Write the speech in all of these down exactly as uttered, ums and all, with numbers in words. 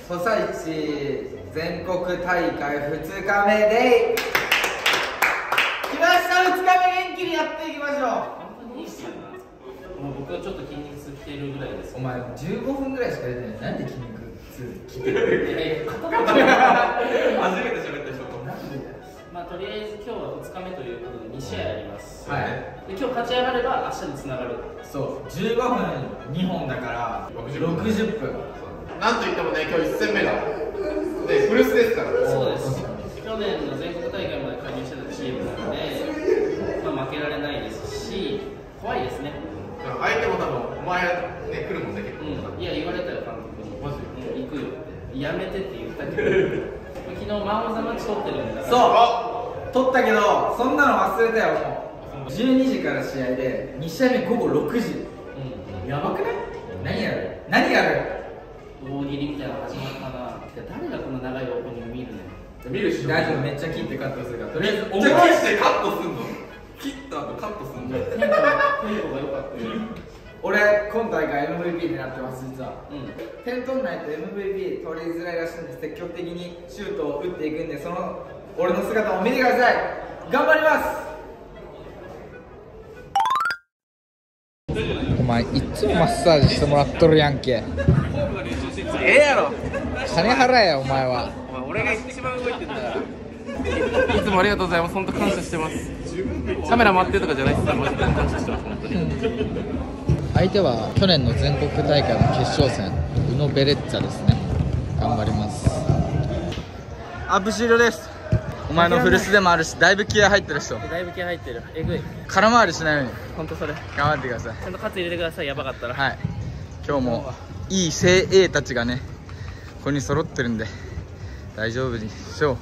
ソサイチ全国大会ふつかめで来ました。ふつかめ元気にやっていきましょう。 本当にいいっすよな。もう僕はちょっと筋肉痛きてるぐらいです。 お前じゅうごふんぐらいしか出てない。なんで筋肉痛きてる？ えー、肩が初めて喋った人と。 まあとりあえず今日はふつかめということでに試合あります。 はい。 で今日勝ち上がれば明日につながる。 そうじゅうごふんにほんだからろくじゅっぷん。 なんといってもね、今日いっ戦目だ。で、フルスですから。 そうです。去年の全国大会まで加入してたチームなので、まあ、負けられないですし、怖いですね。 相手も多分、お前ね、来るもんね、結構。 うん、いや、言われたよ、監督に。 マジうん、行くよって。やめてって言ったけど、昨日、マン・オブ・ザ・マッチ取ってるんだから。 そう取ったけど、そんなの忘れたよ、もう。じゅうにじから試合で、に試合目午後ろくじ。 うん、 やばくない？何やる何やる大喜利みたいなの始まったな。誰がこの長いオープニング見るの？ 見るし大丈夫、めっちゃ切ってカットするから。とりあえず、 思いしてカットすんの。切った後カットすんの。 テンポがテンポが良かったよ。 俺、今大会 エムブイピー になってます、実は。 うん。 点取んないと エムブイピー 取りづらいらしいんで、積極的にシュートを打っていくんで、その俺の姿を見てください。頑張ります。お前、いつもマッサージしてもらっとるやんけ。 ええやろ。 金払えよ、お前は。 お前、俺が一番動いてんだから。いつもありがとうございます。本当感謝してます。カメラ回ってるとかじゃないです。マジで感謝してます。本当に。 相手は去年の全国大会の決勝戦、宇野ベレッツァですね。頑張ります。アップ終了です。お前の古巣でもあるし、だいぶ気合入ってる人。 だいぶ気合入ってる。えぐい。 空回りしないように本当それ。 頑張ってください。 ちゃんとカツ入れてください。やばかったら。 はい。今日もいい精鋭たちがね、ここに揃ってるんで大丈夫でしょう。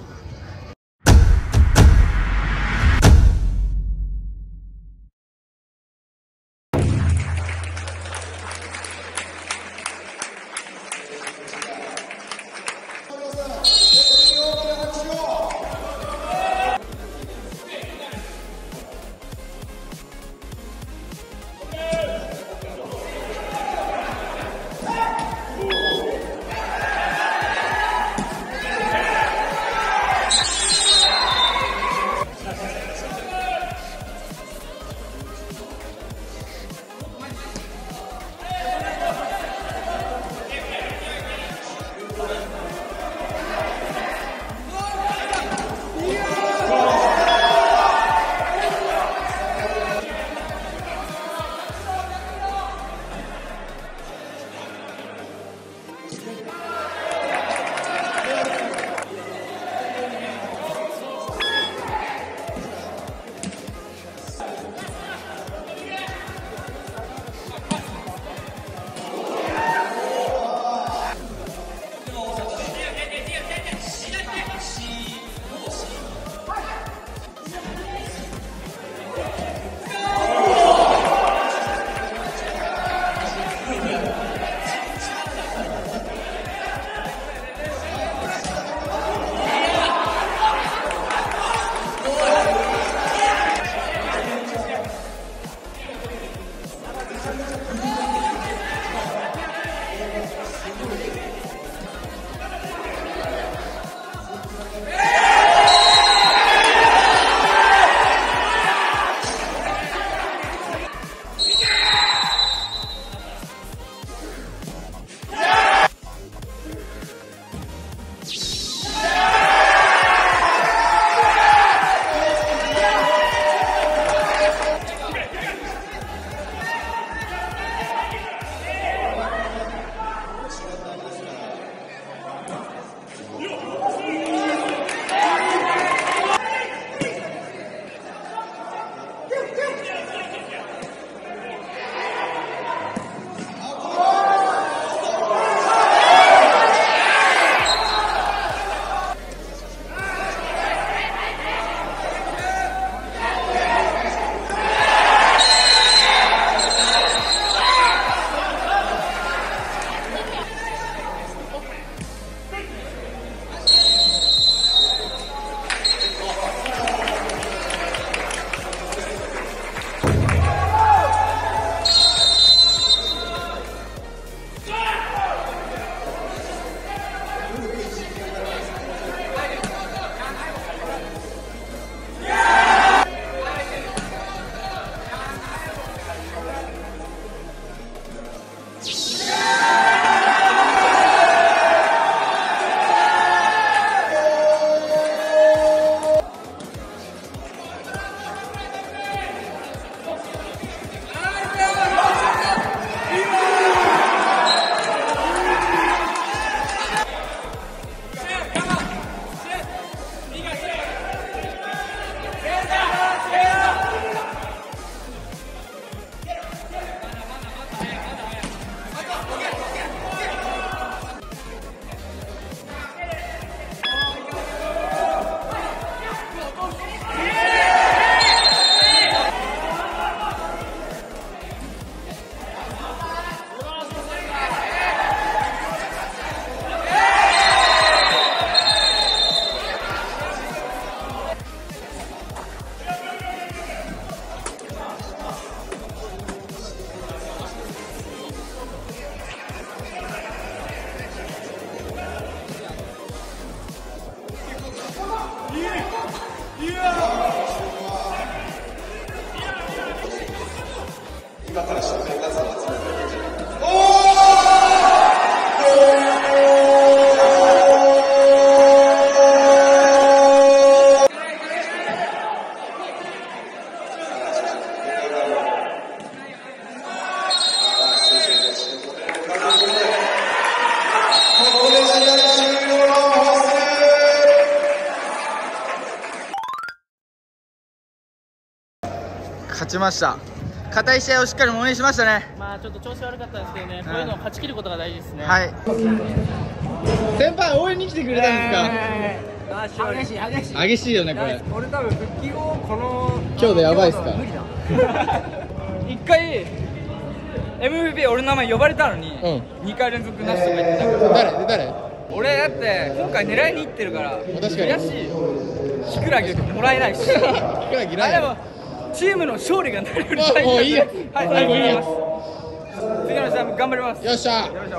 勝ちました。硬い試合をしっかりものにしましたね。 まあちょっと調子悪かったですけどね、こういうのを勝ち切ることが大事ですね。 はい。先輩応援に来てくれたんですか。 えー、激しい激しい激しいよねこれ。 俺多分復帰後この今日でやばいっすか。 無理だ一回 エムブイピー 俺の名前呼ばれたのに、うん、にかい連続なしとか言ってたから。 誰誰。 俺だって今回狙いに行ってるから確かに悔しい。キクラゲもらえないしキクラゲない。 でもチームの勝利がなるようにもういいよ。 はい、 最後いいよ。 次の試合も頑張ります。 よっしゃ。 よいしょ。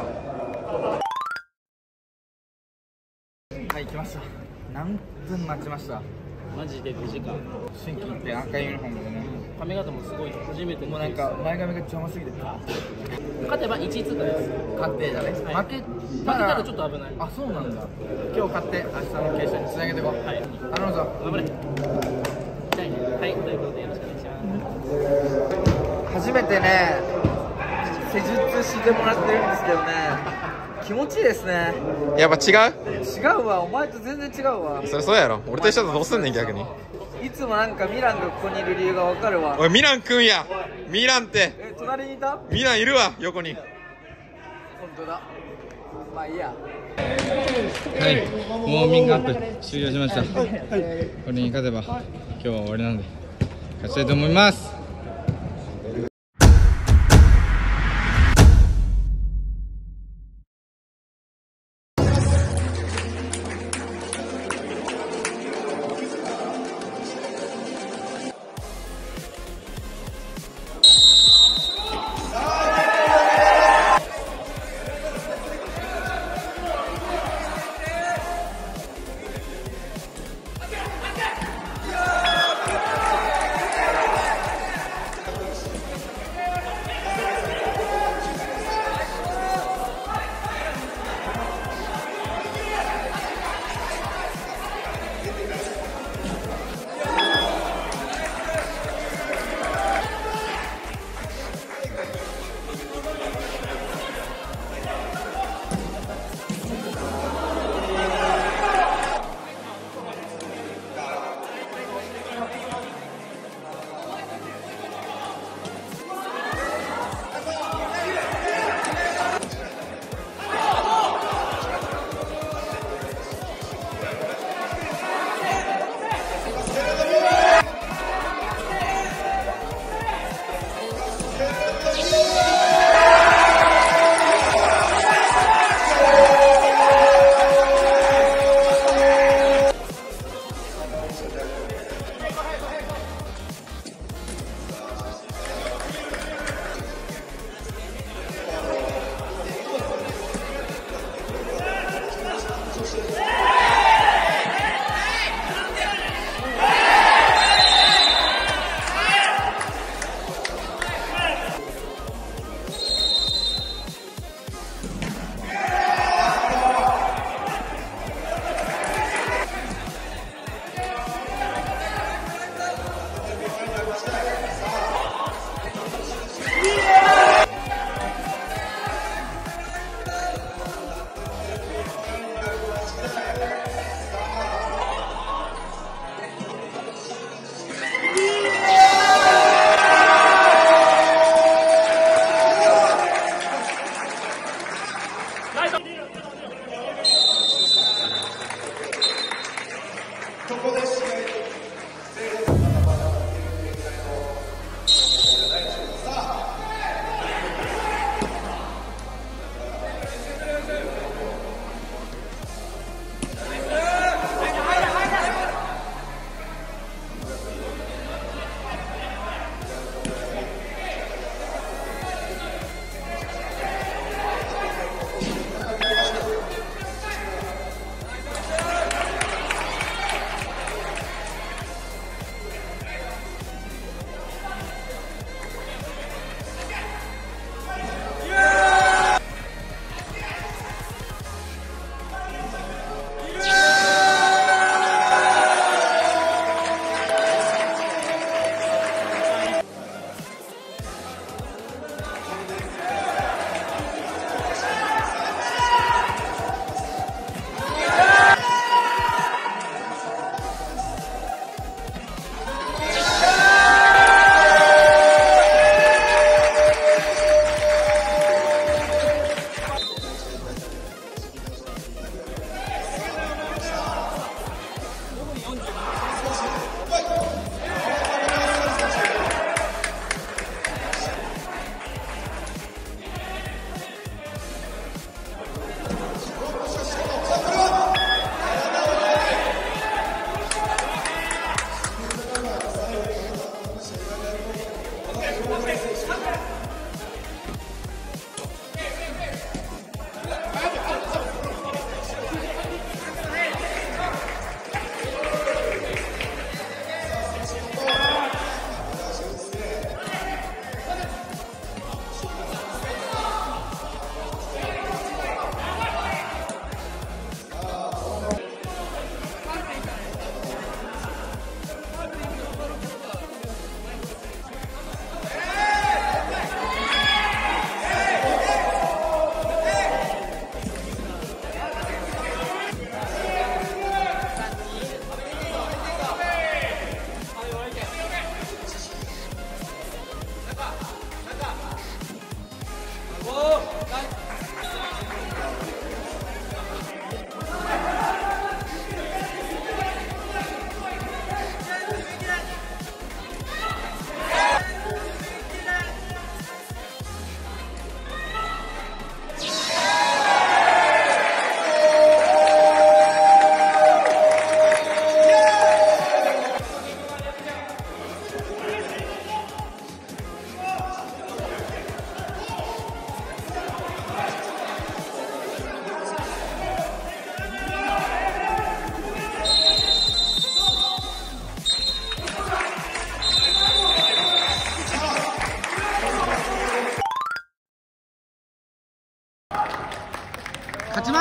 はい、来ました。何分待ちました。 マジでごじかん。 新規って赤いユニフォームでね。 髪型もすごい初めて。 もうなんか前髪が邪魔すぎて。 勝てばいちい通過です。 確定だね。 はい、負け負けたらちょっと危ない。 あ、そうなんだ。今日勝って明日の決勝につなげていこう。はい。頼むぞ。 頑張れ。痛いね。はい、ということでよろしくお願いします。 初めてね、施術してもらってるんですけどね、気持ちいいですね。 やっぱ違う？ 違うわ、お前と全然違うわ。 それそうやろ。俺と一緒だとどうすんねん逆に。 いつもなんかミランがここにいる理由がわかるわ。 おいミランくんや。ミランってえ、隣にいた？ ミランいるわ横に。 本当だ。まあいいや。 はい、ウォーミングアップ終了しました。これに勝てば今日は終わりなので勝ちたいと思います。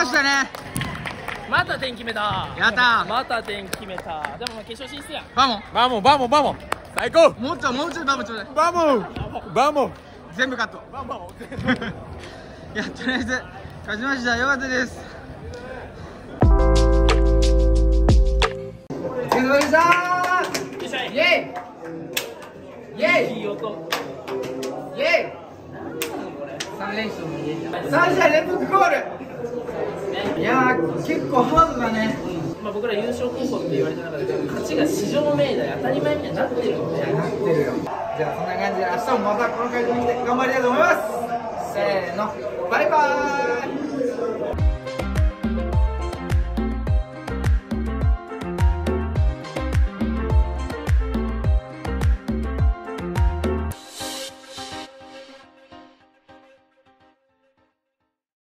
ましたね。 また点決めた。 やったー。 また点決めた。でも決勝進出やん。 バモバモバモバモ最高。 もうちょいもうちょいバモちょうだい。 バモバモ全部カット。 バモいや、とりあえず勝ちました。よかったです。お疲れ様でしたー。イエイイエイいい音。 イエイ。三連勝の家じゃん。三試合連続ゴール。いやー、結構ハードだね。 まあ僕ら優勝候補って言われた中で勝ちが至上命題当たり前みたいになってるんで。 なってるよ。じゃあそんな感じで明日もまたこの会場に来て頑張りたいと思います。せーの、バイバーイ。